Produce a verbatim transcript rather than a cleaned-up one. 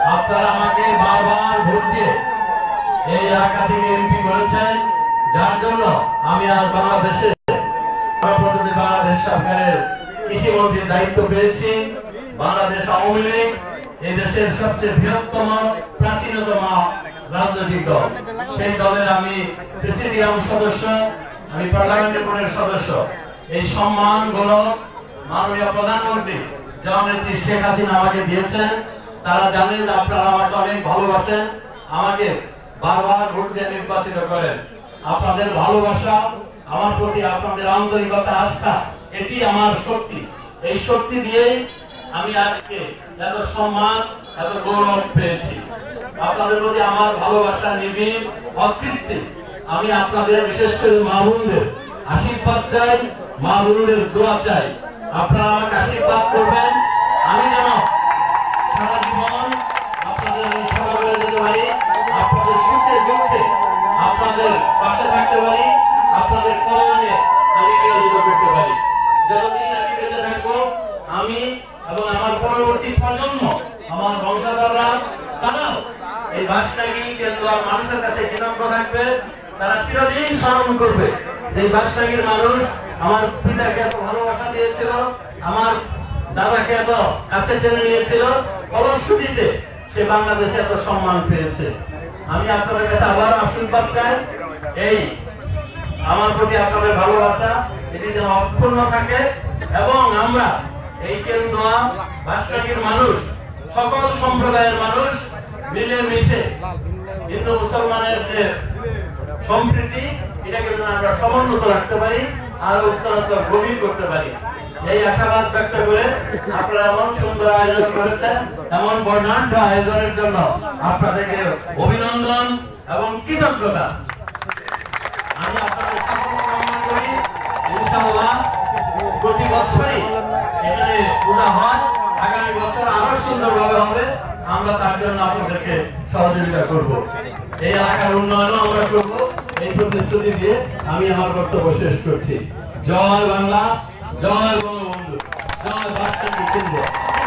আপনারা আমাকে বারবার ভোট দিয়ে এই এলাকা থেকে এমপি করেছেন, যার জন্য আমি আজ বাংলাদেশে বাংলাদেশ সরকারের কৃষি মন্ত্রীর দায়িত্ব পেয়েছি। বাংলাদেশ আওয়ামী লীগ এই দেশের সবচেয়ে বৃহত্তম প্রাচীনতম রাজনৈতিক দল। সেই দলের আমি প্রেসিডিয়াম সদস্য, আমি পার্লামেন্টের বোর্ডের সদস্য। এই সম্মান গৌরব মাননীয় প্রধানমন্ত্রী জননেত্রী শেখ হাসিনা আমাকে দিয়েছেন। তারা জানেন যে আপনারা আমাকে অনেক ভালোবাসেন, আমাকে বারবার ভোট দিয়ে নির্বাচিত করেন। আপনাদের ভালোবাসা, আমার প্রতি আপনাদের আন্তরিকতা, আস্থা, এটি আমার শক্তি। এই শক্তি দিয়েই আমি আজকে এত সম্মান, এত গৌরব পেয়েছি। আপনাদের প্রতি আমার ভালোবাসা নিবিড়, অকৃত্রিম। আমি আপনাদের বিশেষ করে মা বোনদের আশীর্বাদ চাই, মা বোনদের দোয়া চাই। আপনারা আমাকে আশীর্বাদ করবেন, আমি যেন সারা জীবন আপনাদের সেবা করে যেতে পারি, আপনাদের সুখে দুঃখে আপনাদের পাশে থাকতে পারি, আপনাদের কল্যাণে আমি নিয়োজিত করতে পারি। যতদিন আমি বেঁচে থাকবো, আমি এবং আমার পরবর্তী প্রজন্ম, আমার বংশধররা, তারাও এই বাসটাকে কিন্তু মানুষের কাছে কৃতজ্ঞ থাকবে। তারা চিরদিন স্মরণ করবে যে বাসটাগীর মানুষ আমার পিতাকে এত ভালোবাসা দিয়েছিল, আমার দাদাকে এত কাছে টেনে নিয়েছিল, ফলশ্রুতিতে সে বাংলাদেশে এত সম্মান পেয়েছে। আমি আপনাদের কাছে আবার আশীর্বাদ চাই, এই আমার প্রতি আপনাদের ভালোবাসা এটি যেন অক্ষুণ্ণ থাকে এবং আমরা এই কেন্দ্র বাসটাগীর মানুষ, সকল সম্প্রদায়ের মানুষ মিলে মিশে হিন্দু মুসলমানের যে সম্প্রীতি, এটাকে যেন আমরা সমুন্নত রাখতে পারি আর উত্তরোত্তর গভীর করতে পারি। এই আশাবাদ ব্যক্ত করে আপনারা এমন সুন্দর আয়োজন করেছেন, এমন বর্ণাঢ্য আয়োজনের জন্য আপনাদেরকে অভিনন্দন এবং কৃতজ্ঞতা। আমি আপনাদের সাফল্য কামনা করি। ইনশাআল্লাহ প্রতি বছরই এখানে পূজা হয়, আগামী বছর আরো সুন্দরভাবে হবে। আমরা তার জন্য আপনাদেরকে সহযোগিতা করব, এই এলাকার উন্নয়ন আমরা করব, এই প্রতিশ্রুতি দিয়ে আমি আমার বক্তব্য শেষ করছি। জয় বাংলা, জয় বঙ্গবন্ধু, জয় বাসটাগী কেন্দ্র।